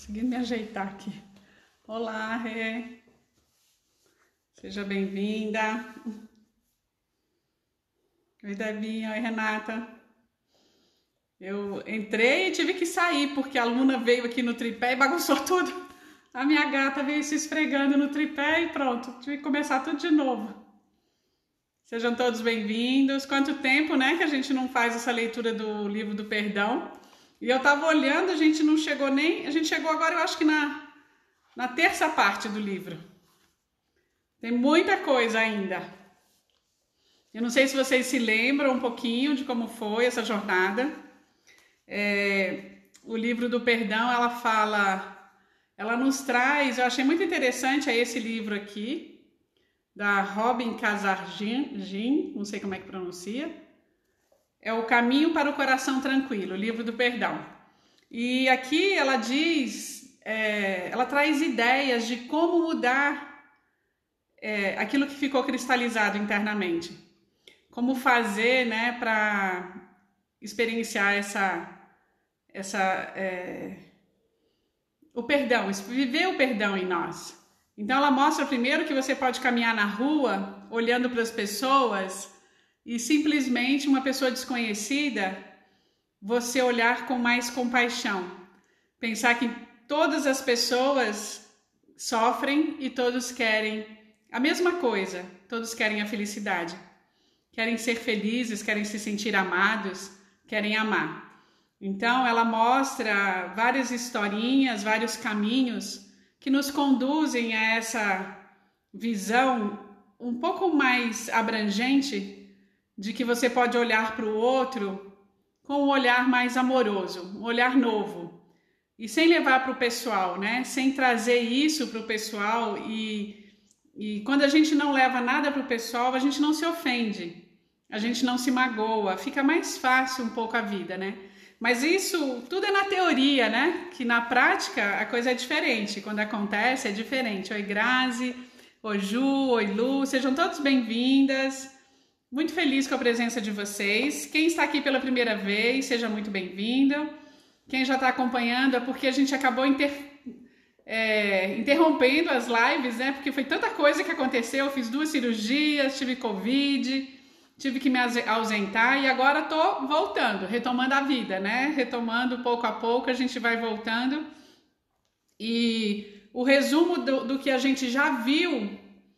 Conseguindo me ajeitar aqui. Olá, Rê. Seja bem-vinda. Oi, Debinha. Oi, Renata. Eu entrei e tive que sair, porque a Luna veio aqui no tripé e bagunçou tudo. A minha gata veio se esfregando no tripé e pronto. Tive que começar tudo de novo. Sejam todos bem-vindos. Quanto tempo, né, que a gente não faz essa leitura do livro do perdão. E eu tava olhando, a gente não chegou nem... A gente chegou agora, eu acho que na terça parte do livro. Tem muita coisa ainda. Eu não sei se vocês se lembram um pouquinho de como foi essa jornada. O livro do perdão, ela nos traz, eu achei muito interessante esse livro aqui, da Robin Casargin, não sei como é que pronuncia. É o Caminho para o Coração Tranquilo, o livro do perdão. E aqui ela diz, ela traz ideias de como mudar aquilo que ficou cristalizado internamente. Como fazer, né, para experienciar o perdão, viver o perdão em nós. Então ela mostra primeiro que você pode caminhar na rua, olhando para as pessoas, e simplesmente uma pessoa desconhecida, você olhar com mais compaixão. Pensar que todas as pessoas sofrem e todos querem a mesma coisa. Todos querem a felicidade. Querem ser felizes, querem se sentir amados, querem amar. Então ela mostra várias historinhas, vários caminhos que nos conduzem a essa visão um pouco mais abrangente de que você pode olhar para o outro com um olhar mais amoroso, um olhar novo. E sem levar para o pessoal, né? Sem trazer isso para o pessoal. E quando a gente não leva nada para o pessoal, a gente não se ofende, a gente não se magoa, fica mais fácil um pouco a vida, né? Mas isso tudo é na teoria, né? Que na prática a coisa é diferente. Quando acontece é diferente. Oi, Grazi. Oi, Ju. Oi, Lu. Sejam todos bem-vindas. Muito feliz com a presença de vocês. Quem está aqui pela primeira vez, seja muito bem-vindo. Quem já está acompanhando é porque a gente acabou interrompendo as lives, né? Porque foi tanta coisa que aconteceu. Eu fiz 2 cirurgias, tive Covid, tive que me ausentar e agora estou voltando, retomando a vida, né? Retomando pouco a pouco, a gente vai voltando. E o resumo do que a gente já viu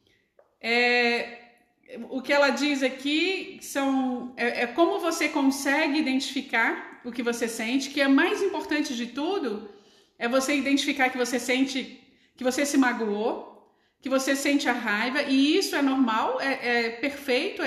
o que ela diz aqui é como você consegue identificar o que você sente, que é mais importante de tudo, é você identificar que você sente, que você se magoou, que você sente a raiva, e isso é normal, é perfeito,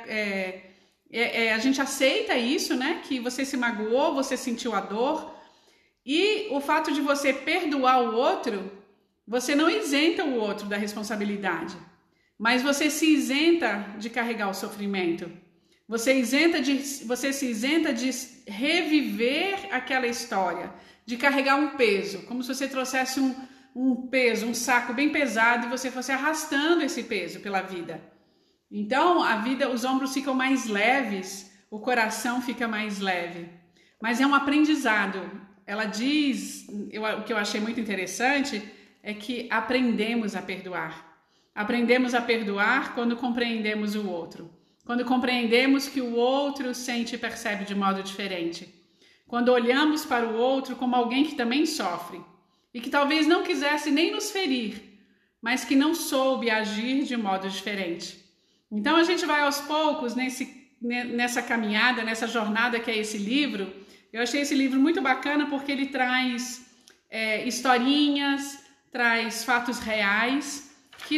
a gente aceita isso, né? Que você se magoou, você sentiu a dor, e o fato de você perdoar o outro, você não isenta o outro da responsabilidade. Mas você se isenta de carregar o sofrimento. Você se isenta de reviver aquela história, de carregar um peso, como se você trouxesse um peso, um saco bem pesado e você fosse arrastando esse peso pela vida. Então, a vida, os ombros ficam mais leves, o coração fica mais leve. Mas é um aprendizado. Ela diz, o que eu achei muito interessante, é que aprendemos a perdoar. Aprendemos a perdoar quando compreendemos o outro. Quando compreendemos que o outro sente e percebe de modo diferente. Quando olhamos para o outro como alguém que também sofre e que talvez não quisesse nem nos ferir, mas que não soube agir de modo diferente. Então a gente vai aos poucos nessa caminhada, nessa jornada que é esse livro. Eu achei esse livro muito bacana porque ele traz historinhas, traz fatos reais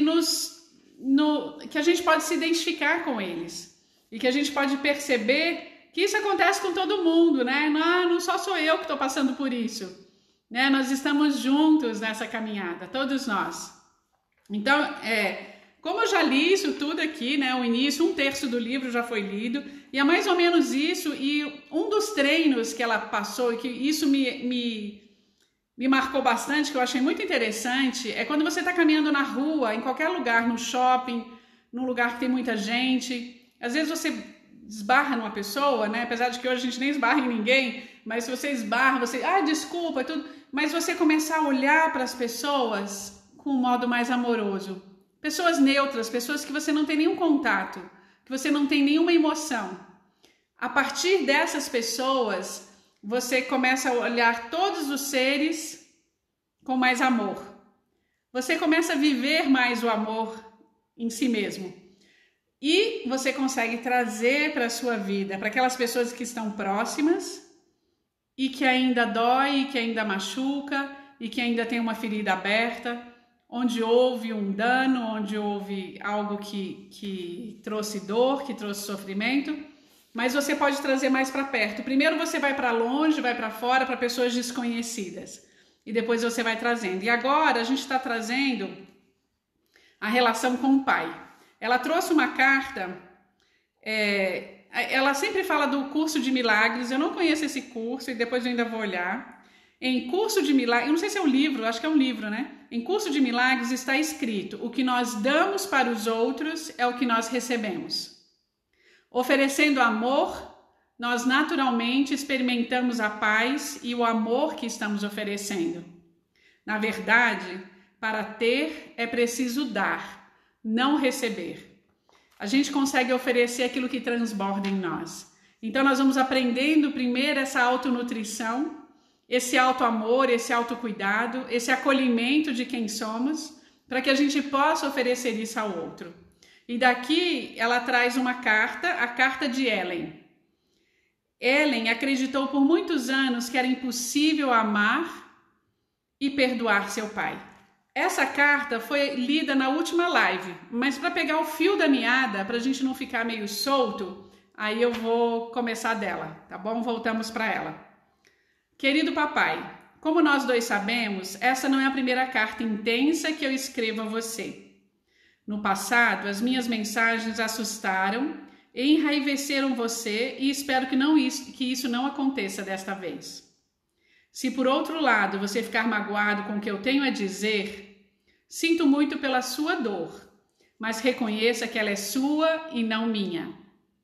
que a gente pode se identificar com eles e que a gente pode perceber que isso acontece com todo mundo, né? Não só sou eu que estou passando por isso, né? Nós estamos juntos nessa caminhada, todos nós. Então, como eu já li isso tudo aqui, né? O início, 1/3 do livro já foi lido e é mais ou menos isso. E um dos treinos que ela passou e que isso me marcou bastante, que eu achei muito interessante, é quando você está caminhando na rua, em qualquer lugar, no shopping, num lugar que tem muita gente. Às vezes você esbarra numa pessoa, né? Apesar de que hoje a gente nem esbarra em ninguém, mas se você esbarra, você, desculpa, tudo, mas você começar a olhar para as pessoas com um modo mais amoroso. Pessoas neutras, pessoas que você não tem nenhum contato, que você não tem nenhuma emoção. A partir dessas pessoas, você começa a olhar todos os seres com mais amor. Você começa a viver mais o amor em si mesmo. E você consegue trazer para a sua vida, para aquelas pessoas que estão próximas e que ainda dói, que ainda machuca e que ainda tem uma ferida aberta, onde houve um dano, onde houve algo que trouxe dor, que trouxe sofrimento, mas você pode trazer mais para perto. Primeiro você vai para longe, vai para fora, para pessoas desconhecidas. E depois você vai trazendo. E agora a gente está trazendo a relação com o pai. Ela trouxe uma carta, ela sempre fala do curso de milagres, eu não conheço esse curso e depois eu ainda vou olhar. Em curso de milagres, eu não sei se é um livro, acho que é um livro, né? Em curso de milagres está escrito: o que nós damos para os outros é o que nós recebemos. Oferecendo amor, nós naturalmente experimentamos a paz e o amor que estamos oferecendo. Na verdade, para ter é preciso dar, não receber. A gente consegue oferecer aquilo que transborda em nós. Então nós vamos aprendendo primeiro essa autonutrição, esse autoamor, esse autocuidado, esse acolhimento de quem somos, para que a gente possa oferecer isso ao outro. E daqui ela traz uma carta, a carta de Ellen. Ellen acreditou por muitos anos que era impossível amar e perdoar seu pai. Essa carta foi lida na última live, mas para pegar o fio da meada, para a gente não ficar meio solto, aí eu vou começar dela, tá bom? Voltamos para ela. Querido papai, como nós dois sabemos, essa não é a primeira carta intensa que eu escrevo a você. No passado, as minhas mensagens assustaram e enraiveceram você e espero que isso não aconteça desta vez. Se por outro lado você ficar magoado com o que eu tenho a dizer, sinto muito pela sua dor, mas reconheça que ela é sua e não minha.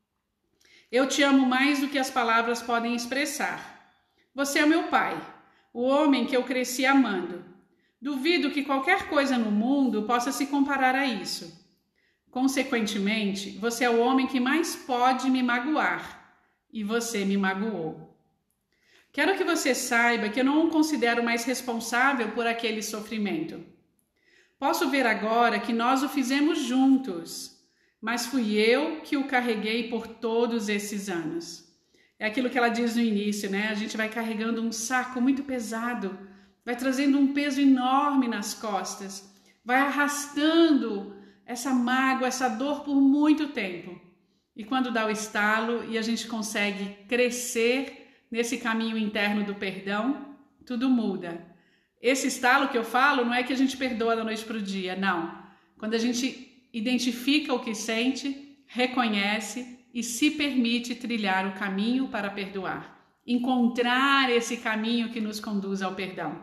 Eu te amo mais do que as palavras podem expressar. Você é meu pai, o homem que eu cresci amando. Duvido que qualquer coisa no mundo possa se comparar a isso. Consequentemente, você é o homem que mais pode me magoar, e você me magoou. Quero que você saiba que eu não o considero mais responsável por aquele sofrimento. Posso ver agora que nós o fizemos juntos, mas fui eu que o carreguei por todos esses anos. É aquilo que ela diz no início, né? A gente vai carregando um saco muito pesado, vai trazendo um peso enorme nas costas, vai arrastando essa mágoa, essa dor por muito tempo. E quando dá o estalo e a gente consegue crescer nesse caminho interno do perdão, tudo muda. Esse estalo que eu falo não é que a gente perdoa da noite para o dia, não. Quando a gente identifica o que sente, reconhece e se permite trilhar o caminho para perdoar. Encontrar esse caminho que nos conduz ao perdão.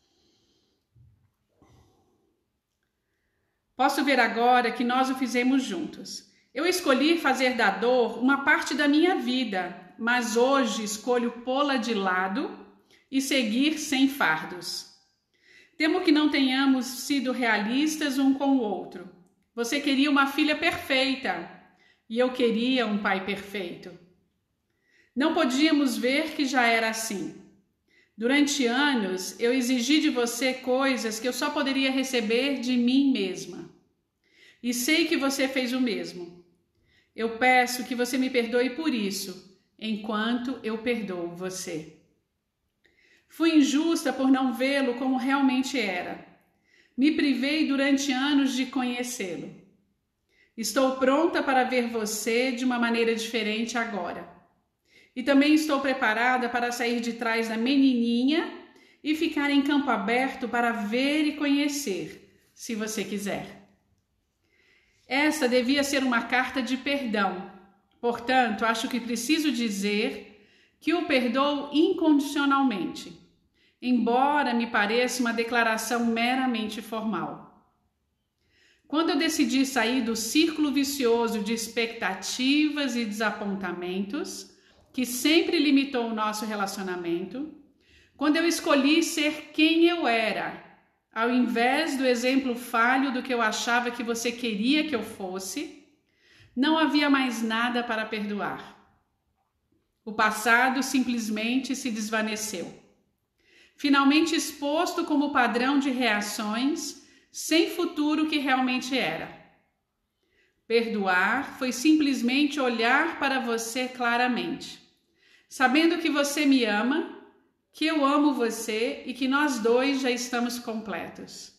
Posso ver agora que nós o fizemos juntos. Eu escolhi fazer da dor uma parte da minha vida, mas hoje escolho pô-la de lado e seguir sem fardos. Temo que não tenhamos sido realistas um com o outro. Você queria uma filha perfeita e eu queria um pai perfeito. Não podíamos ver que já era assim. Durante anos, eu exigi de você coisas que eu só poderia receber de mim mesma. E sei que você fez o mesmo. Eu peço que você me perdoe por isso, enquanto eu perdoo você. Fui injusta por não vê-lo como realmente era. Me privei durante anos de conhecê-lo. Estou pronta para ver você de uma maneira diferente agora. E também estou preparada para sair de trás da menininha e ficar em campo aberto para ver e conhecer, se você quiser. Essa devia ser uma carta de perdão. Portanto, acho que preciso dizer que o perdoo incondicionalmente, embora me pareça uma declaração meramente formal. Quando eu decidi sair do círculo vicioso de expectativas e desapontamentos, que sempre limitou o nosso relacionamento, quando eu escolhi ser quem eu era, ao invés do exemplo falho do que eu achava que você queria que eu fosse, não havia mais nada para perdoar. O passado simplesmente se desvaneceu. Finalmente exposto como padrão de reações, sem futuro que realmente era. Perdoar foi simplesmente olhar para você claramente, sabendo que você me ama, que eu amo você e que nós dois já estamos completos.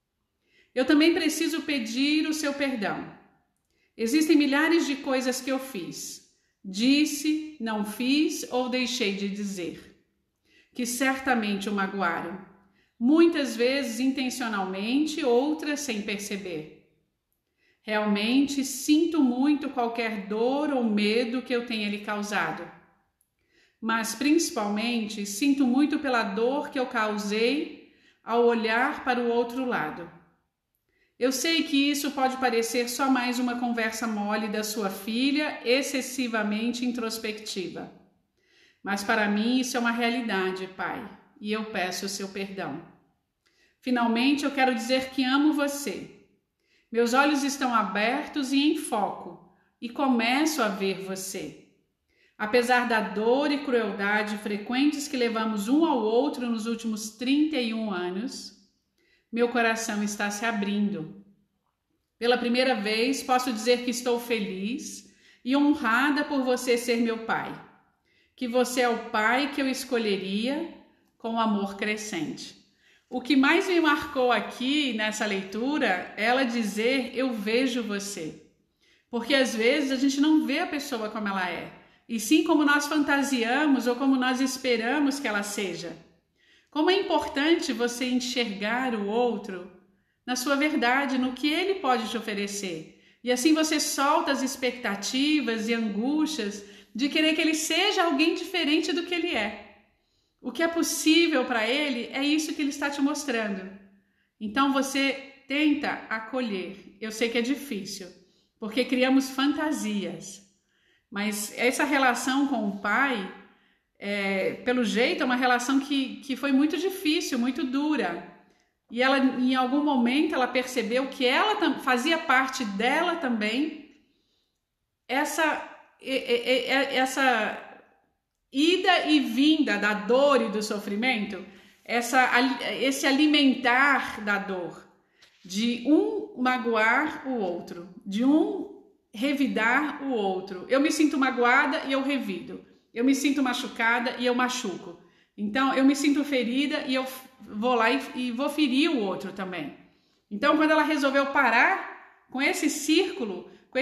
Eu também preciso pedir o seu perdão. Existem milhares de coisas que eu fiz, disse, não fiz ou deixei de dizer, que certamente o magoaram, muitas vezes intencionalmente, outras sem perceber. Realmente sinto muito qualquer dor ou medo que eu tenha lhe causado. Mas principalmente sinto muito pela dor que eu causei ao olhar para o outro lado. Eu sei que isso pode parecer só mais uma conversa mole da sua filha, excessivamente introspectiva. Mas para mim isso é uma realidade, pai, e eu peço o seu perdão. Finalmente eu quero dizer que amo você. Meus olhos estão abertos e em foco, e começo a ver você. Apesar da dor e crueldade frequentes que levamos um ao outro nos últimos 31 anos, meu coração está se abrindo. Pela primeira vez, posso dizer que estou feliz e honrada por você ser meu pai. Que você é o pai que eu escolheria com amor crescente. O que mais me marcou aqui nessa leitura é ela dizer, eu vejo você. Porque às vezes a gente não vê a pessoa como ela é, e sim como nós fantasiamos ou como nós esperamos que ela seja. Como é importante você enxergar o outro na sua verdade, no que ele pode te oferecer. E assim você solta as expectativas e angústias de querer que ele seja alguém diferente do que ele é. O que é possível para ele é isso que ele está te mostrando. Então você tenta acolher. Eu sei que é difícil, porque criamos fantasias. Mas essa relação com o pai, pelo jeito, é uma relação que foi muito difícil, muito dura. E ela, em algum momento, ela percebeu que ela fazia parte dela também essa ida e vinda da dor e do sofrimento, esse alimentar da dor, de um magoar o outro, de um revidar o outro. Eu me sinto magoada e eu revido. Eu me sinto machucada e eu machuco. Então, eu me sinto ferida e eu vou lá e vou ferir o outro também. Então, quando ela resolveu parar com esse círculo, com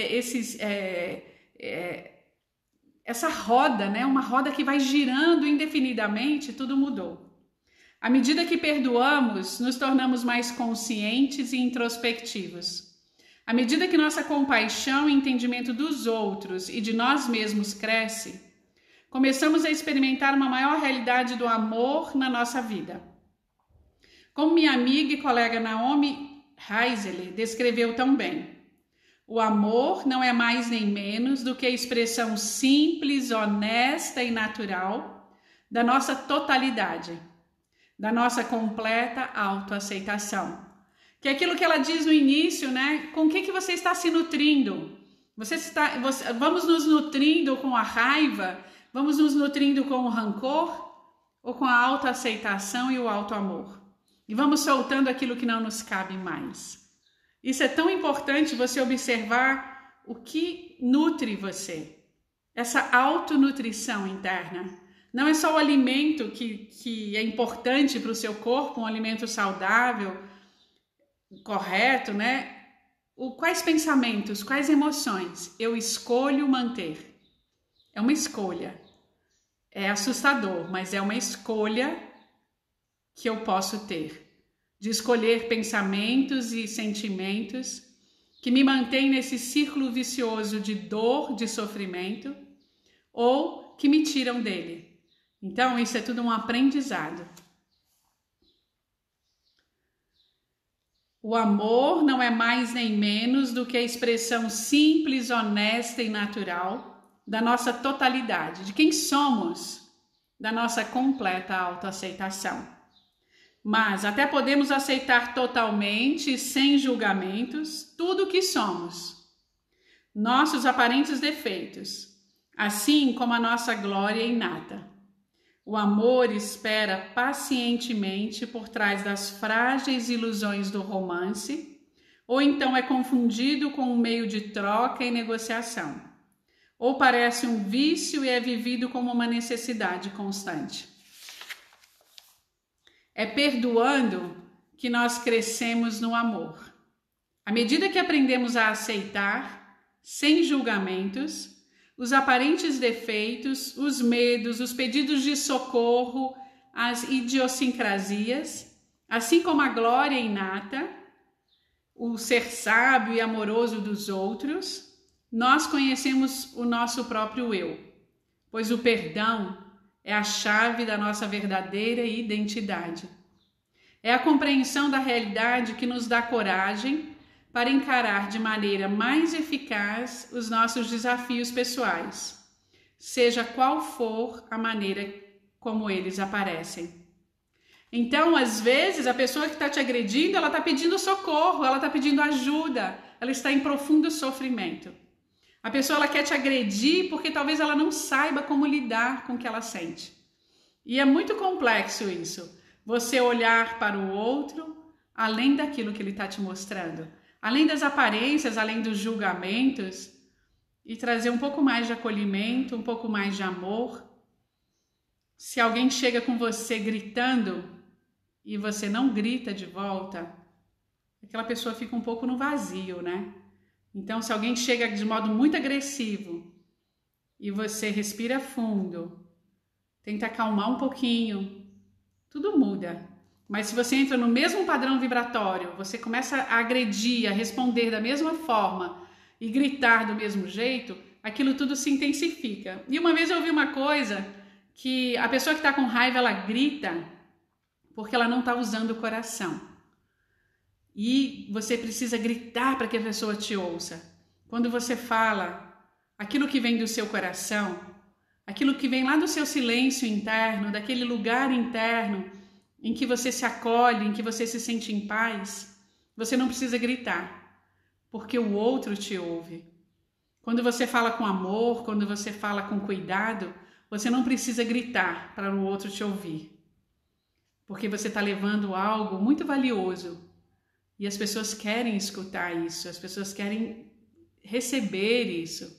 essa roda, né? Uma roda que vai girando indefinidamente, tudo mudou. À medida que perdoamos, nos tornamos mais conscientes e introspectivos. À medida que nossa compaixão e entendimento dos outros e de nós mesmos cresce, começamos a experimentar uma maior realidade do amor na nossa vida. Como minha amiga e colega Naomi Heiseler descreveu tão bem, o amor não é mais nem menos do que a expressão simples, honesta e natural da nossa totalidade, da nossa completa autoaceitação. Que é aquilo que ela diz no início, né? Com o que você está se nutrindo? Vamos nos nutrindo com a raiva? Vamos nos nutrindo com o rancor? Ou com a autoaceitação e o autoamor? E vamos soltando aquilo que não nos cabe mais. Isso é tão importante, você observar o que nutre você. Essa autonutrição interna. Não é só o alimento que é importante para o seu corpo, um alimento saudável, correto, né? Quais pensamentos, quais emoções eu escolho manter? É uma escolha. É assustador, mas é uma escolha que eu posso ter. De escolher pensamentos e sentimentos que me mantêm nesse círculo vicioso de dor, de sofrimento, ou que me tiram dele. Então, isso é tudo um aprendizado. O amor não é mais nem menos do que a expressão simples, honesta e natural da nossa totalidade, de quem somos, da nossa completa autoaceitação. Mas até podemos aceitar totalmente, sem julgamentos, tudo o que somos, nossos aparentes defeitos, assim como a nossa glória inata. O amor espera pacientemente por trás das frágeis ilusões do romance, ou então é confundido com um meio de troca e negociação, ou parece um vício e é vivido como uma necessidade constante. É perdoando que nós crescemos no amor. À medida que aprendemos a aceitar, sem julgamentos, os aparentes defeitos, os medos, os pedidos de socorro, as idiosincrasias, assim como a glória inata, o ser sábio e amoroso dos outros, nós conhecemos o nosso próprio eu, pois o perdão é a chave da nossa verdadeira identidade. É a compreensão da realidade que nos dá coragem para encarar de maneira mais eficaz os nossos desafios pessoais, seja qual for a maneira como eles aparecem. Então, às vezes, a pessoa que está te agredindo, ela está pedindo socorro, ela está pedindo ajuda, ela está em profundo sofrimento. A pessoa ela quer te agredir porque talvez ela não saiba como lidar com o que ela sente. E é muito complexo isso, você olhar para o outro além daquilo que ele está te mostrando. Além das aparências, além dos julgamentos, e trazer um pouco mais de acolhimento, um pouco mais de amor. Se alguém chega com você gritando e você não grita de volta, aquela pessoa fica um pouco no vazio, né? Então, se alguém chega de modo muito agressivo e você respira fundo, tenta acalmar um pouquinho, tudo muda. Mas se você entra no mesmo padrão vibratório, você começa a agredir, a responder da mesma forma e gritar do mesmo jeito, aquilo tudo se intensifica. E uma vez eu ouvi uma coisa, que a pessoa que está com raiva, ela grita porque ela não está usando o coração. E você precisa gritar para que a pessoa te ouça. Quando você fala aquilo que vem do seu coração, aquilo que vem lá do seu silêncio interno, daquele lugar interno, em que você se acolhe, em que você se sente em paz, você não precisa gritar, porque o outro te ouve. Quando você fala com amor, quando você fala com cuidado, você não precisa gritar para o outro te ouvir, porque você está levando algo muito valioso e as pessoas querem escutar isso, as pessoas querem receber isso.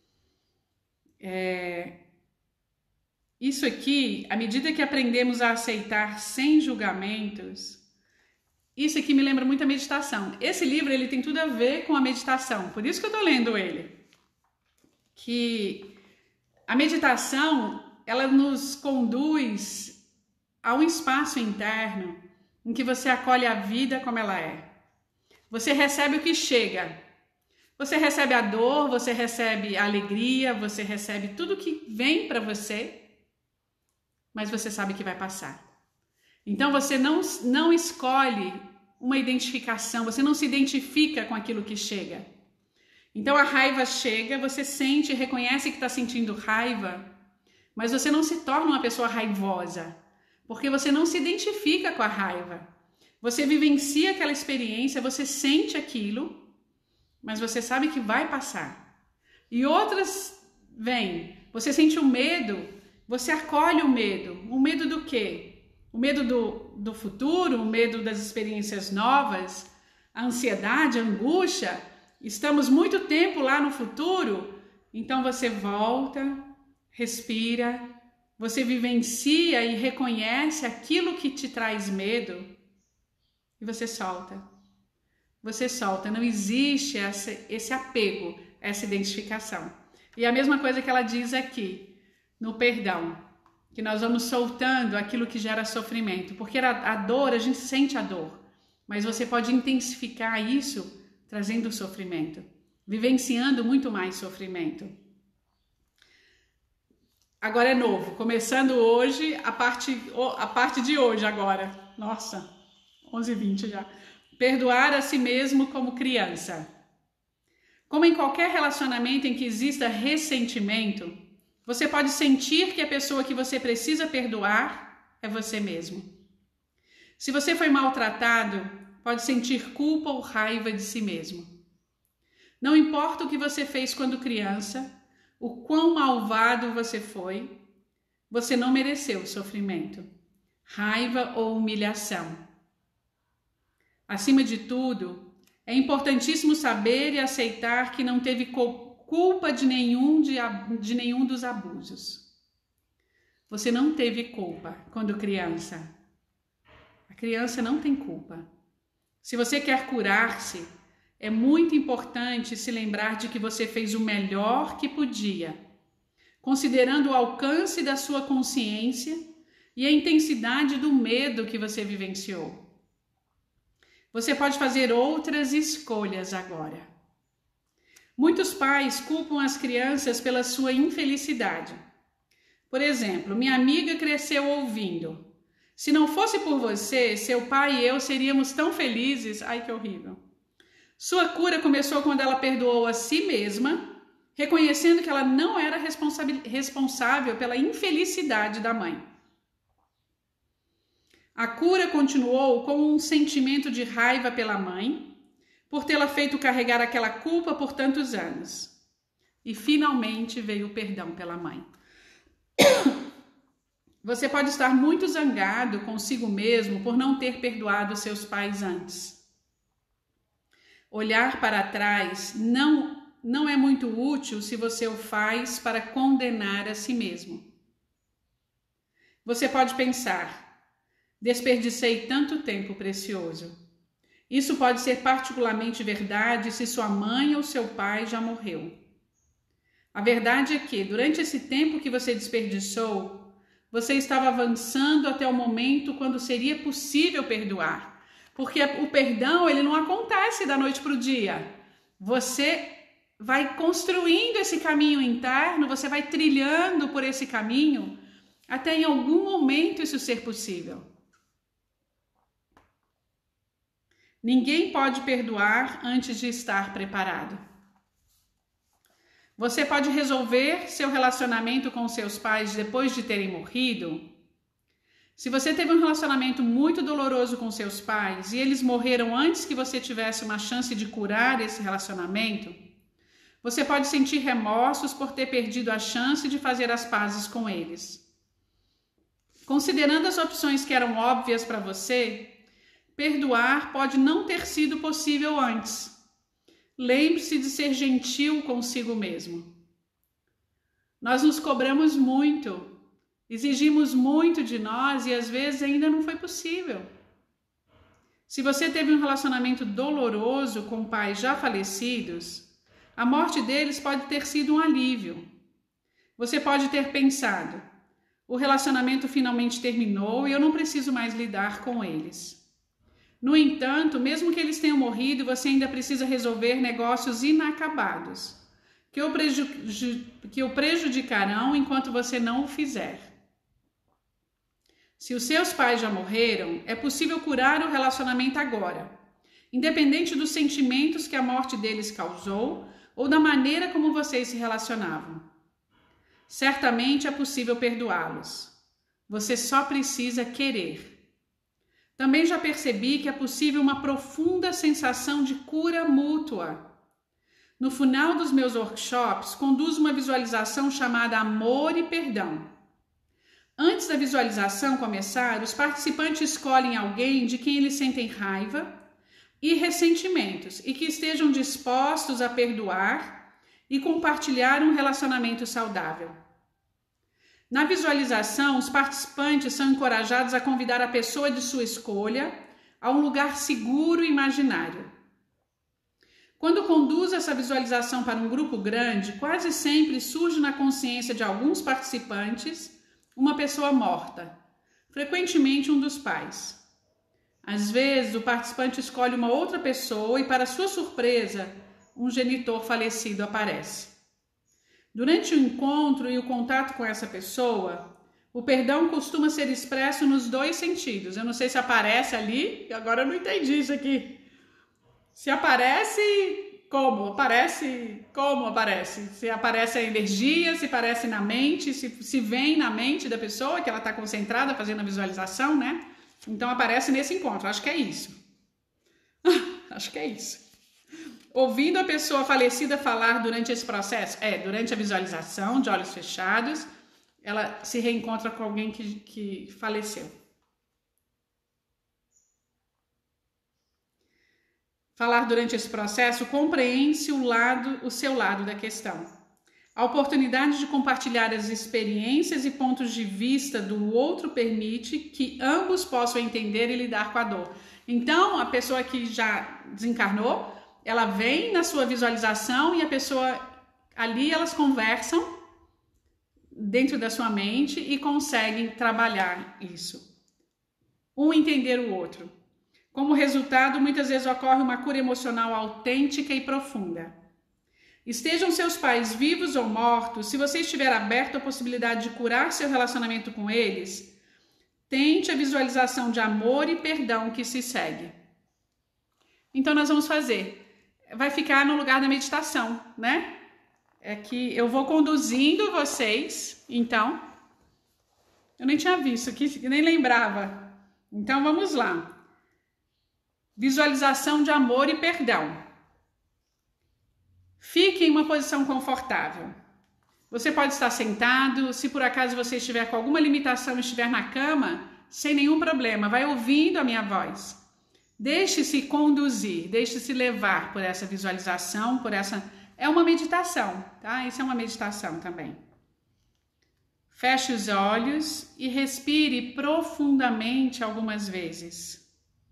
Isso aqui, à medida que aprendemos a aceitar sem julgamentos, isso aqui me lembra muito a meditação. Esse livro ele tem tudo a ver com a meditação, por isso que eu estou lendo ele. Que a meditação, ela nos conduz a um espaço interno em que você acolhe a vida como ela é. Você recebe o que chega. Você recebe a dor, você recebe a alegria, você recebe tudo que vem para você, mas você sabe que vai passar. Então você não escolhe uma identificação, você não se identifica com aquilo que chega. Então a raiva chega, você sente, reconhece que está sentindo raiva, mas você não se torna uma pessoa raivosa, porque você não se identifica com a raiva. Você vivencia aquela experiência, você sente aquilo, mas você sabe que vai passar. E outras vêm, você sente o medo, você acolhe o medo do quê? O medo do futuro, o medo das experiências novas, a ansiedade, a angústia. Estamos muito tempo lá no futuro, então você volta, respira, você vivencia e reconhece aquilo que te traz medo e você solta. Você solta, não existe esse apego, essa identificação. E a mesma coisa que ela diz aqui, no perdão, que nós vamos soltando aquilo que gera sofrimento, porque a dor, a gente sente a dor, mas você pode intensificar isso trazendo sofrimento, vivenciando muito mais sofrimento. Agora é novo, começando hoje, a parte de hoje agora. Nossa, 11h20 já. perdoar a si mesmo como criança. Como em qualquer relacionamento em que exista ressentimento, você pode sentir que a pessoa que você precisa perdoar é você mesmo. Se você foi maltratado, pode sentir culpa ou raiva de si mesmo. Não importa o que você fez quando criança, o quão malvado você foi, você não mereceu sofrimento, raiva ou humilhação. Acima de tudo, é importantíssimo saber e aceitar que não teve culpa de nenhum dos abusos. Você não teve culpa quando criança. A criança não tem culpa. Se você quer curar-se, é muito importante se lembrar de que você fez o melhor que podia, considerando o alcance da sua consciência e a intensidade do medo que você vivenciou. Você pode fazer outras escolhas agora. Muitos pais culpam as crianças pela sua infelicidade. Por exemplo, minha amiga cresceu ouvindo: se não fosse por você, seu pai e eu seríamos tão felizes. Ai, que horrível. Sua cura começou quando ela perdoou a si mesma, reconhecendo que ela não era responsável pela infelicidade da mãe. A cura continuou com um sentimento de raiva pela mãe, por tê-la feito carregar aquela culpa por tantos anos. E finalmente veio o perdão pela mãe. Você pode estar muito zangado consigo mesmo por não ter perdoado seus pais antes. Olhar para trás não é muito útil se você o faz para condenar a si mesmo. Você pode pensar: desperdicei tanto tempo precioso. Isso pode ser particularmente verdade se sua mãe ou seu pai já morreu. A verdade é que, durante esse tempo que você desperdiçou, você estava avançando até o momento quando seria possível perdoar. Porque o perdão, ele não acontece da noite para o dia. Você vai construindo esse caminho interno, você vai trilhando por esse caminho, até em algum momento isso ser possível. Ninguém pode perdoar antes de estar preparado. Você pode resolver seu relacionamento com seus pais depois de terem morrido? Se você teve um relacionamento muito doloroso com seus pais e eles morreram antes que você tivesse uma chance de curar esse relacionamento, você pode sentir remorsos por ter perdido a chance de fazer as pazes com eles. Considerando as opções que eram óbvias para você, perdoar pode não ter sido possível antes. Lembre-se de ser gentil consigo mesmo. Nós nos cobramos muito, exigimos muito de nós e às vezes ainda não foi possível. Se você teve um relacionamento doloroso com pais já falecidos, a morte deles pode ter sido um alívio. Você pode ter pensado: o relacionamento finalmente terminou e eu não preciso mais lidar com eles. No entanto, mesmo que eles tenham morrido, você ainda precisa resolver negócios inacabados, que o prejudicarão enquanto você não o fizer. Se os seus pais já morreram, é possível curar o relacionamento agora, independente dos sentimentos que a morte deles causou ou da maneira como vocês se relacionavam. Certamente é possível perdoá-los. Você só precisa querer. Também já percebi que é possível uma profunda sensação de cura mútua. No final dos meus workshops, conduzo uma visualização chamada Amor e Perdão. Antes da visualização começar, os participantes escolhem alguém de quem eles sentem raiva e ressentimentos e que estejam dispostos a perdoar e compartilhar um relacionamento saudável. Na visualização, os participantes são encorajados a convidar a pessoa de sua escolha a um lugar seguro e imaginário. Quando conduzo essa visualização para um grupo grande, quase sempre surge na consciência de alguns participantes uma pessoa morta, frequentemente um dos pais. Às vezes, o participante escolhe uma outra pessoa e, para sua surpresa, um genitor falecido aparece. Durante o encontro e o contato com essa pessoa, o perdão costuma ser expresso nos dois sentidos. Eu não sei se aparece ali, agora eu não entendi isso aqui. Se aparece, como? Aparece como aparece? Se aparece a energia, se aparece na mente, se vem na mente da pessoa que ela está concentrada fazendo a visualização, né? Então aparece nesse encontro. Acho que é isso. Acho que é isso. Ouvindo a pessoa falecida falar durante esse processo? Durante a visualização, de olhos fechados, ela se reencontra com alguém que faleceu. Falar durante esse processo compreende o seu lado da questão. A oportunidade de compartilhar as experiências e pontos de vista do outro permite que ambos possam entender e lidar com a dor. Então, a pessoa que já desencarnou, ela vem na sua visualização e a pessoa ali, elas conversam dentro da sua mente e conseguem trabalhar isso. Um entender o outro. Como resultado, muitas vezes ocorre uma cura emocional autêntica e profunda. Estejam seus pais vivos ou mortos, se você estiver aberto à possibilidade de curar seu relacionamento com eles, tente a visualização de amor e perdão que se segue. Então nós vamos fazer. Vai ficar no lugar da meditação, né? É que eu vou conduzindo vocês, então. Eu nem tinha visto aqui, nem lembrava. Então vamos lá. Visualização de amor e perdão. Fique em uma posição confortável. Você pode estar sentado, se por acaso você estiver com alguma limitação e estiver na cama, sem nenhum problema, vai ouvindo a minha voz. Deixe-se conduzir, deixe-se levar por essa visualização, por essa... É uma meditação, tá? Isso é uma meditação também. Feche os olhos e respire profundamente algumas vezes.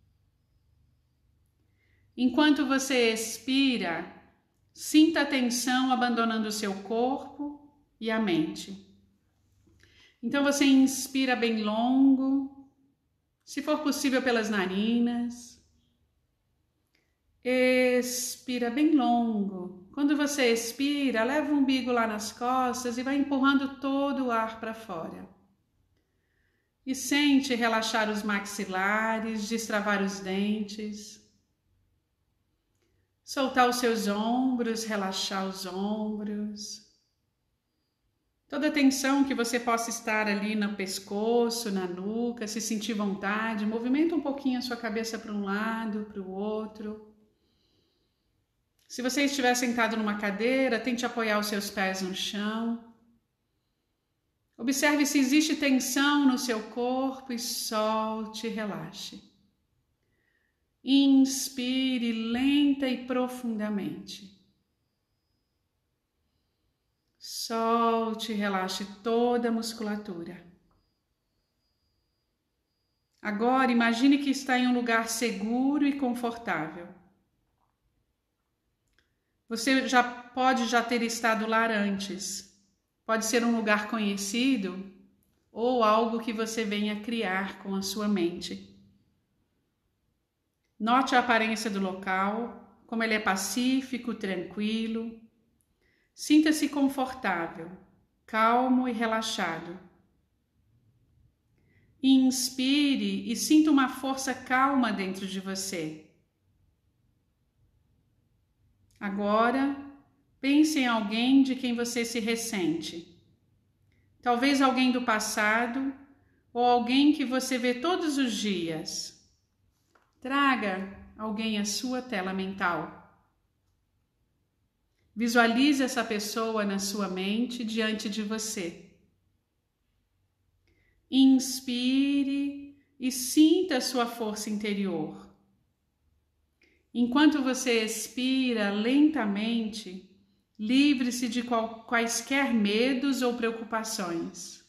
Enquanto você expira, sinta a tensão abandonando o seu corpo e a mente. Então você inspira bem longo, se for possível pelas narinas. Expira bem longo. Quando você expira, leva o umbigo lá nas costas e vai empurrando todo o ar para fora. E sente relaxar os maxilares, destravar os dentes. Soltar os seus ombros, relaxar os ombros. Toda a tensão que você possa estar ali no pescoço, na nuca, se sentir vontade, movimenta um pouquinho a sua cabeça para um lado, para o outro. Se você estiver sentado numa cadeira, tente apoiar os seus pés no chão. Observe se existe tensão no seu corpo e solte e relaxe. Inspire lenta e profundamente. Solte e relaxe toda a musculatura. Agora imagine que está em um lugar seguro e confortável. Você pode ter estado lá antes. Pode ser um lugar conhecido ou algo que você venha criar com a sua mente. Note a aparência do local, como ele é pacífico, tranquilo. Sinta-se confortável, calmo e relaxado. Inspire e sinta uma força calma dentro de você. Agora, pense em alguém de quem você se ressente. Talvez alguém do passado ou alguém que você vê todos os dias. Traga alguém à sua tela mental. Visualize essa pessoa na sua mente diante de você. Inspire e sinta a sua força interior. Enquanto você expira lentamente, livre-se de quaisquer medos ou preocupações.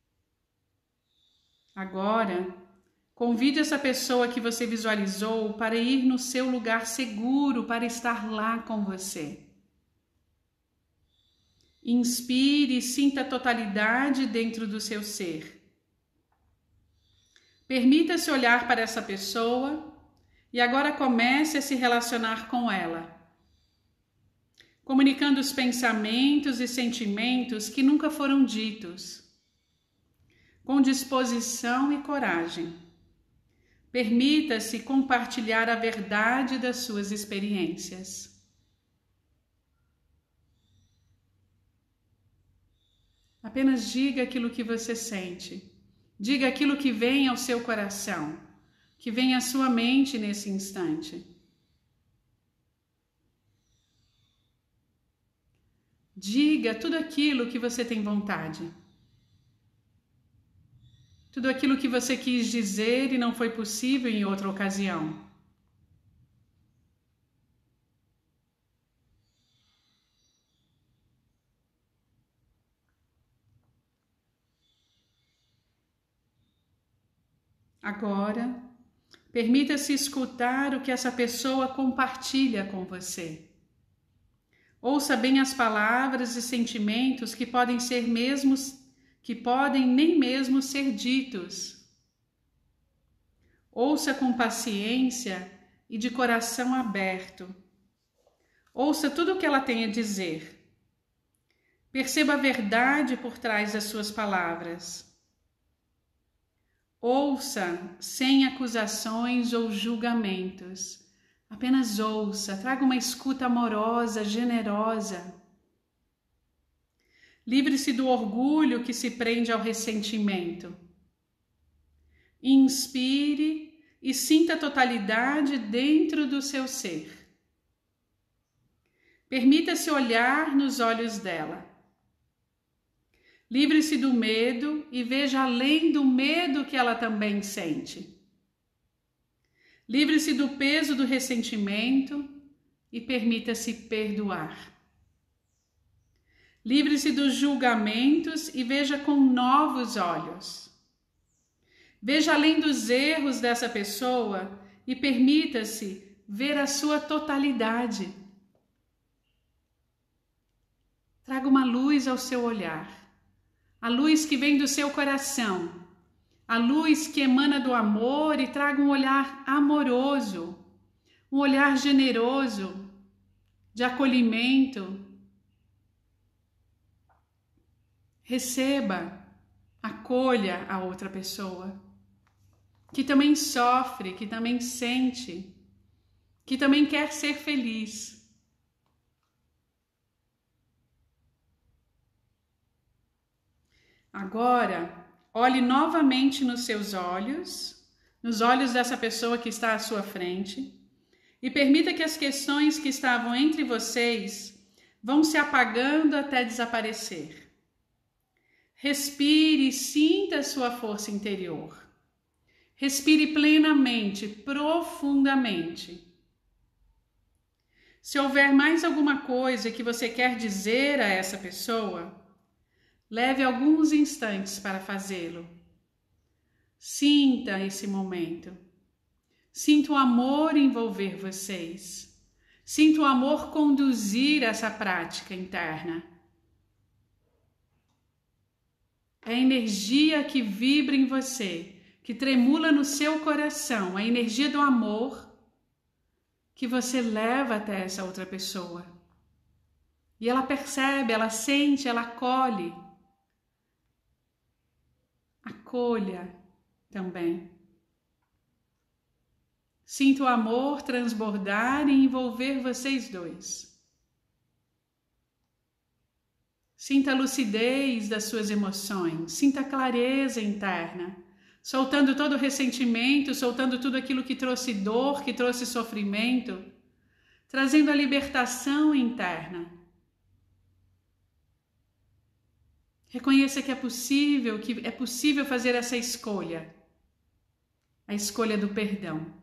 Agora, convide essa pessoa que você visualizou para ir no seu lugar seguro, para estar lá com você. Inspire e sinta a totalidade dentro do seu ser. Permita-se olhar para essa pessoa e agora comece a se relacionar com ela, comunicando os pensamentos e sentimentos que nunca foram ditos, com disposição e coragem. Permita-se compartilhar a verdade das suas experiências. Apenas diga aquilo que você sente. Diga aquilo que vem ao seu coração, que vem à sua mente nesse instante. Diga tudo aquilo que você tem vontade. Tudo aquilo que você quis dizer e não foi possível em outra ocasião. Agora, permita-se escutar o que essa pessoa compartilha com você. Ouça bem as palavras e sentimentos que podem nem mesmo ser ditos. Ouça com paciência e de coração aberto. Ouça tudo o que ela tem a dizer. Perceba a verdade por trás das suas palavras. Ouça sem acusações ou julgamentos. Apenas ouça, traga uma escuta amorosa, generosa. Livre-se do orgulho que se prende ao ressentimento. Inspire e sinta a totalidade dentro do seu ser. Permita-se olhar nos olhos dela. Livre-se do medo e veja além do medo que ela também sente. Livre-se do peso do ressentimento e permita-se perdoar. Livre-se dos julgamentos e veja com novos olhos. Veja além dos erros dessa pessoa e permita-se ver a sua totalidade. Traga uma luz ao seu olhar. A luz que vem do seu coração, a luz que emana do amor e traga um olhar amoroso, um olhar generoso, de acolhimento. Receba, acolha a outra pessoa, que também sofre, que também sente, que também quer ser feliz. Agora, olhe novamente nos seus olhos, nos olhos dessa pessoa que está à sua frente, e permita que as questões que estavam entre vocês vão se apagando até desaparecer. Respire e sinta a sua força interior. Respire plenamente, profundamente. Se houver mais alguma coisa que você quer dizer a essa pessoa, leve alguns instantes para fazê-lo. Sinta esse momento. Sinta o amor envolver vocês. Sinta o amor conduzir essa prática interna. É a energia que vibra em você, que tremula no seu coração, a energia do amor que você leva até essa outra pessoa. E ela percebe, ela sente, ela acolhe. Acolha também. Sinta o amor transbordar e envolver vocês dois. Sinta a lucidez das suas emoções, sinta a clareza interna, soltando todo o ressentimento, soltando tudo aquilo que trouxe dor, que trouxe sofrimento, trazendo a libertação interna. Reconheça que é possível fazer essa escolha, a escolha do perdão.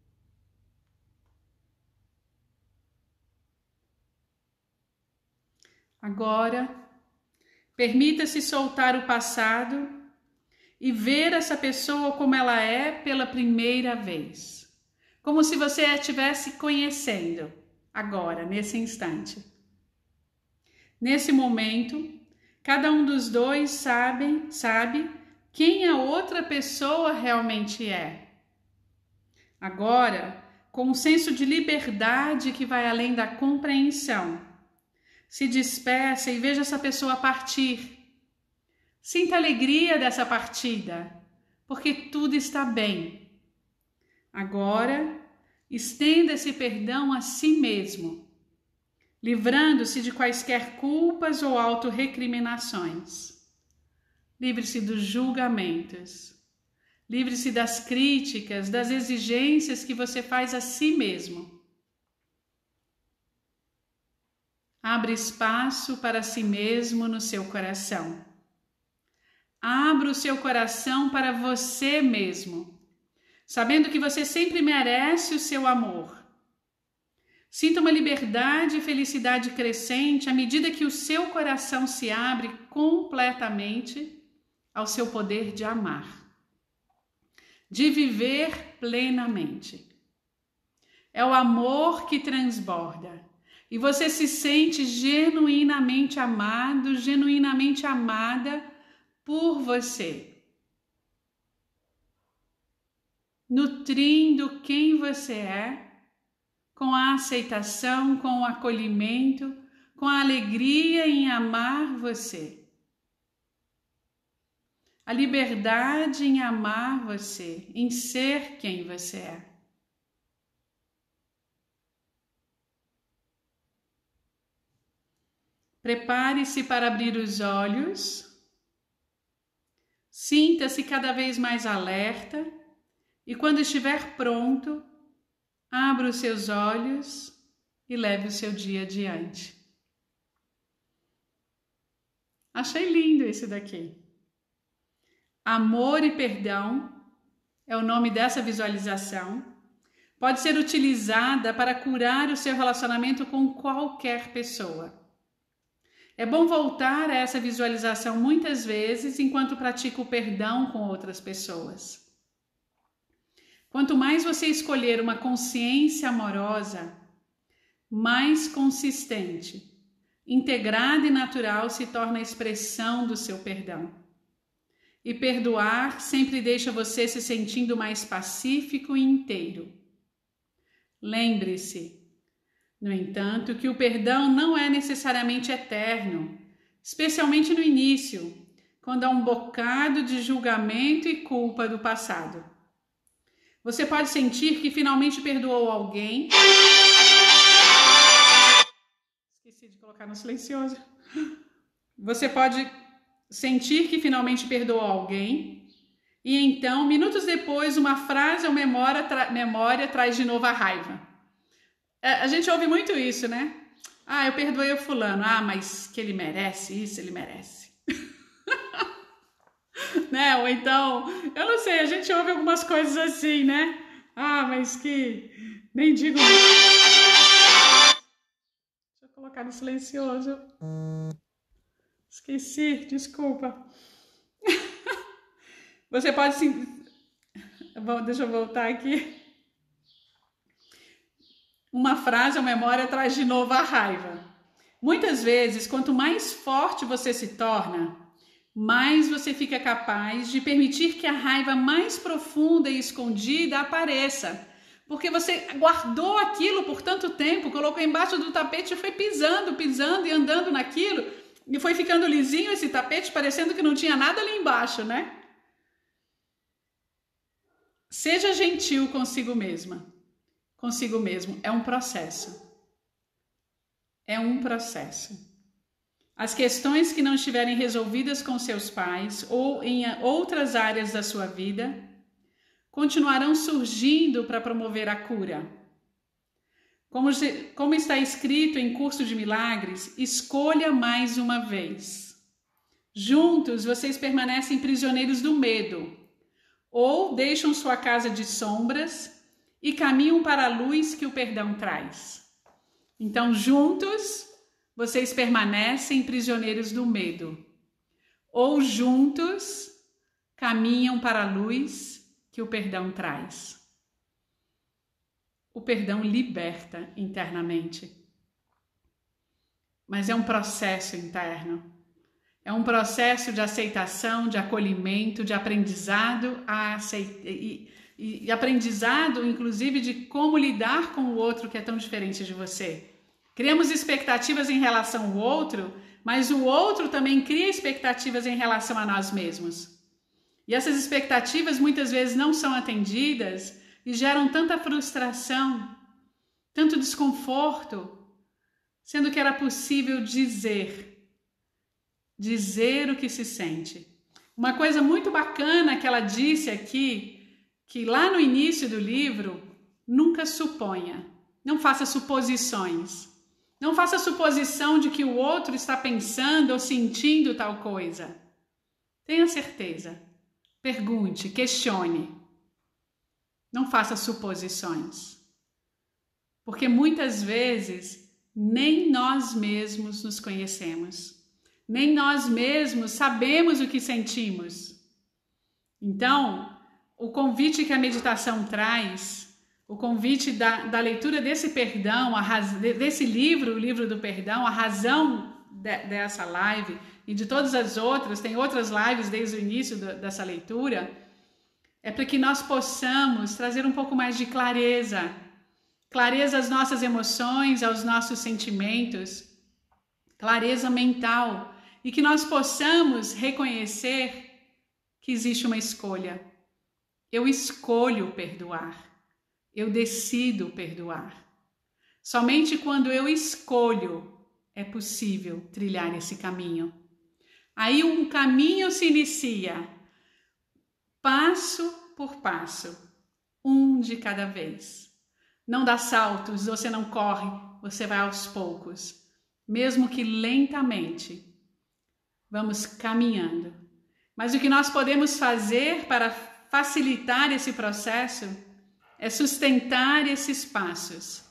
Agora, permita-se soltar o passado e ver essa pessoa como ela é pela primeira vez, como se você a estivesse conhecendo agora, nesse instante. Nesse momento, cada um dos dois sabe quem a outra pessoa realmente é. Agora, com um senso de liberdade que vai além da compreensão, se despeça e veja essa pessoa partir. Sinta a alegria dessa partida, porque tudo está bem. Agora, estenda esse perdão a si mesmo, livrando-se de quaisquer culpas ou autorrecriminações. Livre-se dos julgamentos. Livre-se das críticas, das exigências que você faz a si mesmo. Abra espaço para si mesmo no seu coração. Abra o seu coração para você mesmo, sabendo que você sempre merece o seu amor. Sinta uma liberdade e felicidade crescente à medida que o seu coração se abre completamente ao seu poder de amar, de viver plenamente. É o amor que transborda e você se sente genuinamente amado, genuinamente amada por você, nutrindo quem você é, com a aceitação, com o acolhimento, com a alegria em amar você. A liberdade em amar você, em ser quem você é. Prepare-se para abrir os olhos. Sinta-se cada vez mais alerta e quando estiver pronto, abra os seus olhos e leve o seu dia adiante. Achei lindo esse daqui. Amor e perdão é o nome dessa visualização. Pode ser utilizada para curar o seu relacionamento com qualquer pessoa. É bom voltar a essa visualização muitas vezes enquanto pratica o perdão com outras pessoas. Quanto mais você escolher uma consciência amorosa, mais consistente, integrada e natural se torna a expressão do seu perdão. E perdoar sempre deixa você se sentindo mais pacífico e inteiro. Lembre-se, no entanto, que o perdão não é necessariamente eterno, especialmente no início, quando há um bocado de julgamento e culpa do passado. Você pode sentir que finalmente perdoou alguém. Esqueci de colocar no silencioso. Você pode sentir que finalmente perdoou alguém e então, minutos depois, uma frase ou memória traz de novo a raiva. A gente ouve muito isso, né? Ah, eu perdoei o fulano. Ah, mas que ele merece isso, ele merece. Né? Ou então, eu não sei, a gente ouve algumas coisas assim, né? Ah, mas que... nem digo... Deixa eu colocar no silencioso. Esqueci, desculpa. Você pode sim... Deixa eu voltar aqui. Uma frase ou memória traz de novo a raiva. Muitas vezes, quanto mais forte você se torna, mais você fica capaz de permitir que a raiva mais profunda e escondida apareça. Porque você guardou aquilo por tanto tempo, colocou embaixo do tapete e foi pisando e andando naquilo. E foi ficando lisinho esse tapete, parecendo que não tinha nada ali embaixo, né? Seja gentil consigo mesma. Consigo mesmo. É um processo. É um processo. As questões que não estiverem resolvidas com seus pais ou em outras áreas da sua vida continuarão surgindo para promover a cura. Como está escrito em Curso de Milagres, escolha mais uma vez. Juntos vocês permanecem prisioneiros do medo ou deixam sua casa de sombras e caminham para a luz que o perdão traz. Então, juntos, vocês permanecem prisioneiros do medo. Ou juntos, caminham para a luz que o perdão traz. O perdão liberta internamente. Mas é um processo interno. É um processo de aceitação, de acolhimento, de aprendizado e aprendizado, inclusive, de como lidar com o outro que é tão diferente de você. Criamos expectativas em relação ao outro, mas o outro também cria expectativas em relação a nós mesmos. E essas expectativas muitas vezes não são atendidas e geram tanta frustração, tanto desconforto, sendo que era possível dizer o que se sente. Uma coisa muito bacana que ela disse aqui, que lá no início do livro, nunca suponha, não faça suposições. Não faça suposição de que o outro está pensando ou sentindo tal coisa. Tenha certeza. Pergunte, questione. Não faça suposições. Porque muitas vezes nem nós mesmos nos conhecemos. Nem nós mesmos sabemos o que sentimos. Então, o convite que a meditação traz, o convite da leitura desse perdão, desse livro, o livro do perdão, a razão dessa live e de todas as outras, tem outras lives desde o início dessa leitura, é para que nós possamos trazer um pouco mais de clareza às nossas emoções, aos nossos sentimentos, clareza mental, e que nós possamos reconhecer que existe uma escolha. Eu escolho perdoar. Eu decido perdoar. Somente quando eu escolho é possível trilhar esse caminho. Aí um caminho se inicia, passo por passo, um de cada vez. Não dá saltos, você não corre, você vai aos poucos. Mesmo que lentamente, vamos caminhando. Mas o que nós podemos fazer para facilitar esse processo é sustentar esses passos.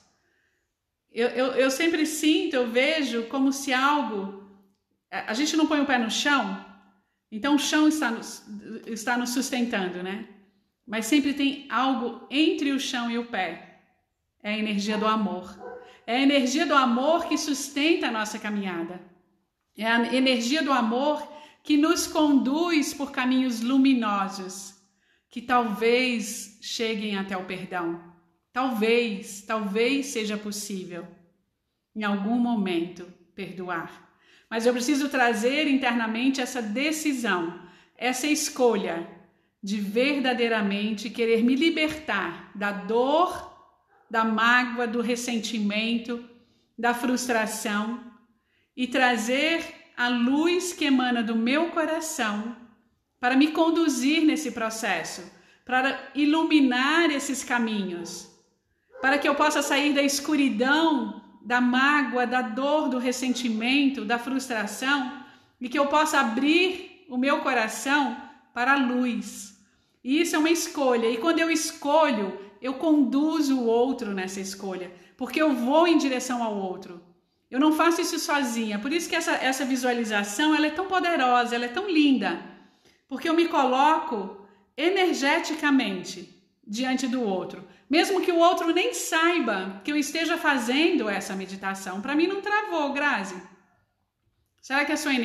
Eu sempre sinto, eu vejo como se algo... A gente não põe o pé no chão, então o chão está nos sustentando, né? Mas sempre tem algo entre o chão e o pé. É a energia do amor. É a energia do amor que sustenta a nossa caminhada. É a energia do amor que nos conduz por caminhos luminosos, que talvez cheguem até o perdão. Talvez seja possível, em algum momento, perdoar. Mas eu preciso trazer internamente essa decisão, essa escolha de verdadeiramente querer me libertar da dor, da mágoa, do ressentimento, da frustração e trazer a luz que emana do meu coração para me conduzir nesse processo, para iluminar esses caminhos, para que eu possa sair da escuridão, da mágoa, da dor, do ressentimento, da frustração, e que eu possa abrir o meu coração para a luz. E isso é uma escolha, e quando eu escolho, eu conduzo o outro nessa escolha, porque eu vou em direção ao outro. Eu não faço isso sozinha, por isso que essa visualização ela é tão poderosa, ela é tão linda, porque eu me coloco energeticamente diante do outro, mesmo que o outro nem saiba que eu esteja fazendo essa meditação. Para mim não travou, Grazi. Será que será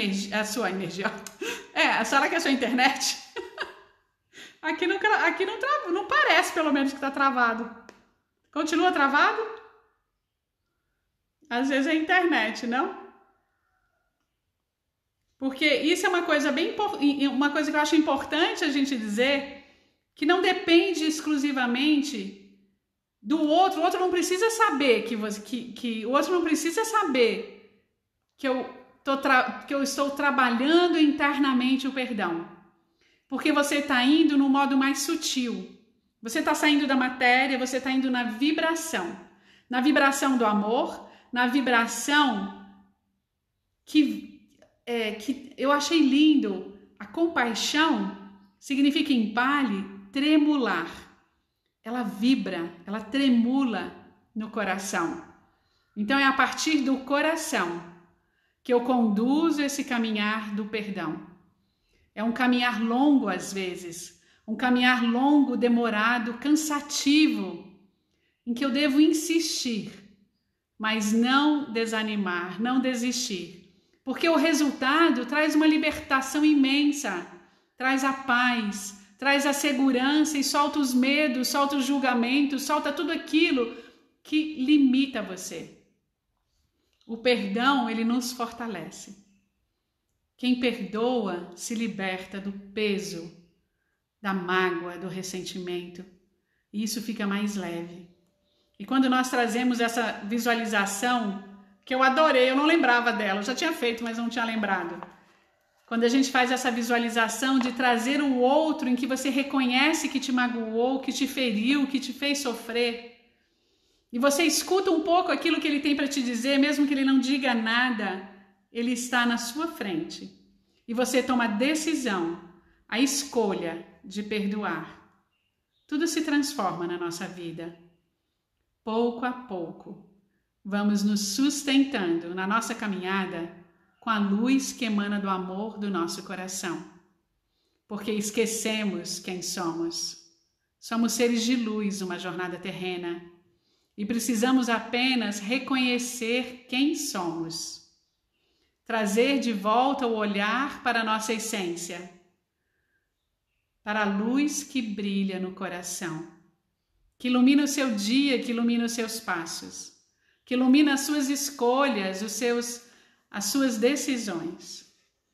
que a sua internet? Aqui não travou, não parece pelo menos que está travado. Continua travado? Às vezes é a internet, não? Porque isso é uma coisa uma coisa que eu acho importante a gente dizer, que não depende exclusivamente do outro. O outro não precisa saber que o outro não precisa saber que eu estou trabalhando internamente o perdão. Porque você está indo no modo mais sutil. Você está saindo da matéria, você está indo na vibração do amor, na vibração que eu achei lindo. A compaixão significa em Pali tremular. Ela vibra, ela tremula no coração. Então é a partir do coração que eu conduzo esse caminhar do perdão. É um caminhar longo às vezes, um caminhar longo, demorado, cansativo, em que eu devo insistir, mas não desanimar, não desistir. Porque o resultado traz uma libertação imensa, traz a paz, traz a segurança e solta os medos, solta os julgamentos, solta tudo aquilo que limita você. O perdão, ele nos fortalece. Quem perdoa se liberta do peso, da mágoa, do ressentimento. e isso fica mais leve. E quando nós trazemos essa visualização, que eu adorei, eu não lembrava dela, eu já tinha feito, mas não tinha lembrado. Quando a gente faz essa visualização de trazer o outro em que você reconhece que te magoou, que te feriu, que te fez sofrer, e você escuta um pouco aquilo que ele tem para te dizer, mesmo que ele não diga nada, ele está na sua frente. E você toma a decisão, a escolha de perdoar. Tudo se transforma na nossa vida. Pouco a pouco, vamos nos sustentando na nossa caminhada com a luz que emana do amor do nosso coração. Porque esquecemos quem somos. Somos seres de luz numa jornada terrena e precisamos apenas reconhecer quem somos. Trazer de volta o olhar para a nossa essência, para a luz que brilha no coração, que ilumina o seu dia, que ilumina os seus passos, que ilumina as suas escolhas, as suas decisões.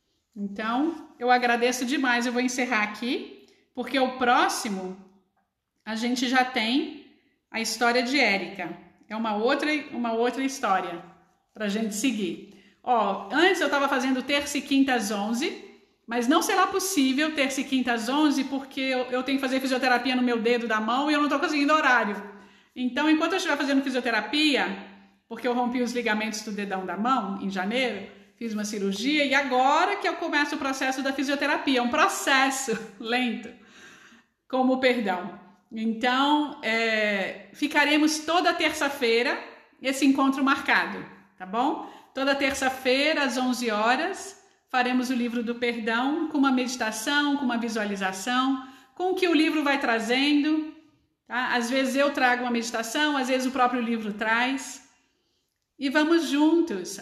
Então, eu agradeço demais, eu vou encerrar aqui, porque o próximo a gente já tem a história de Érica. É uma outra história para a gente seguir. Antes eu estava fazendo terça e quinta às 11, mas não será possível terça e quinta às 11, porque eu tenho que fazer fisioterapia no meu dedo da mão e eu não estou conseguindo horário. Então, enquanto eu estiver fazendo fisioterapia, porque eu rompi os ligamentos do dedão da mão em janeiro, fiz uma cirurgia e agora que eu começo o processo da fisioterapia, é um processo lento, como o perdão. Então, ficaremos toda terça-feira, esse encontro marcado, tá bom? Toda terça-feira, às 11 horas, faremos o livro do perdão com uma meditação, com uma visualização, com o que o livro vai trazendo. Tá? Às vezes eu trago uma meditação, às vezes o próprio livro traz. E vamos juntos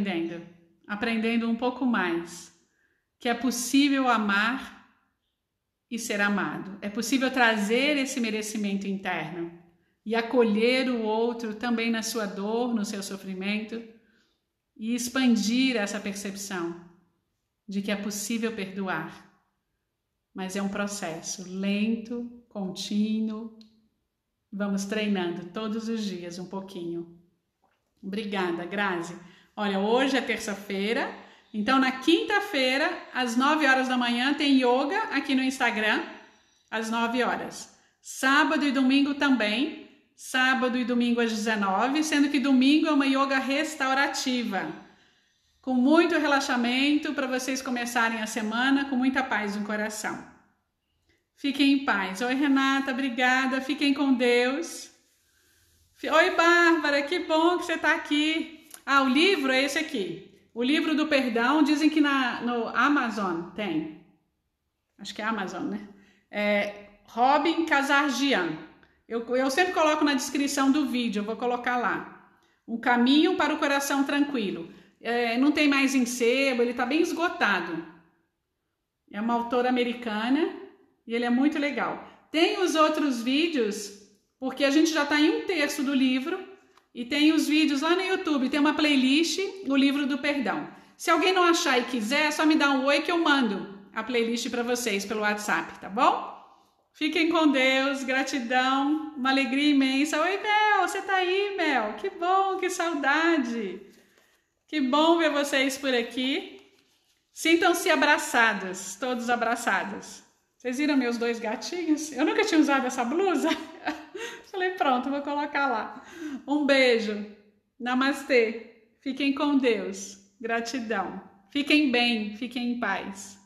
aprendendo um pouco mais, que é possível amar e ser amado. É possível trazer esse merecimento interno e acolher o outro também na sua dor, no seu sofrimento e expandir essa percepção de que é possível perdoar. Mas é um processo lento, contínuo. Vamos treinando todos os dias um pouquinho. Obrigada, Grazi. Olha, hoje é terça-feira, então na quinta-feira, às 9 horas da manhã, tem yoga aqui no Instagram, às 9 horas. Sábado e domingo também, sábado e domingo às 19, sendo que domingo é uma yoga restaurativa, com muito relaxamento para vocês começarem a semana com muita paz no coração. Fiquem em paz. Oi, Renata, obrigada. Fiquem com Deus. Oi, Bárbara, que bom que você está aqui. O livro é esse aqui. O livro do perdão, dizem que no Amazon tem. Acho que é Amazon, né? Robin Kazarjian. Eu sempre coloco na descrição do vídeo, eu vou colocar lá. Um caminho para o coração tranquilo. Não tem mais em sebo, ele está bem esgotado. É uma autora americana e ele é muito legal. Tem os outros vídeos, porque a gente já está em 1/3 do livro e tem os vídeos lá no YouTube, tem uma playlist, o livro do perdão. Se alguém não achar e quiser, é só me dar um oi que eu mando a playlist para vocês pelo WhatsApp, tá bom? Fiquem com Deus, gratidão, uma alegria imensa. Oi, Mel, você tá aí, Mel? Que bom, que saudade. Que bom ver vocês por aqui. Sintam-se abraçadas, todos abraçados. Vocês viram meus 2 gatinhos? Eu nunca tinha usado essa blusa. Falei, pronto, vou colocar lá. Um beijo. Namastê. Fiquem com Deus. Gratidão. Fiquem bem, fiquem em paz.